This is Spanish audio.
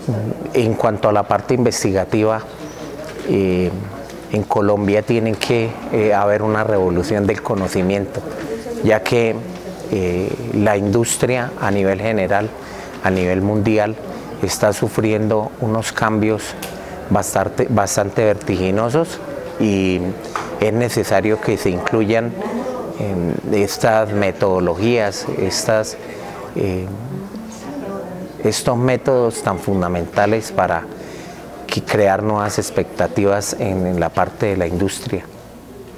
En cuanto a la parte investigativa, en Colombia tiene que haber una revolución del conocimiento, ya que la industria a nivel general, a nivel mundial, está sufriendo unos cambios bastante vertiginosos y es necesario que se incluyan estas metodologías, estos métodos tan fundamentales para crear nuevas expectativas en la parte de la industria.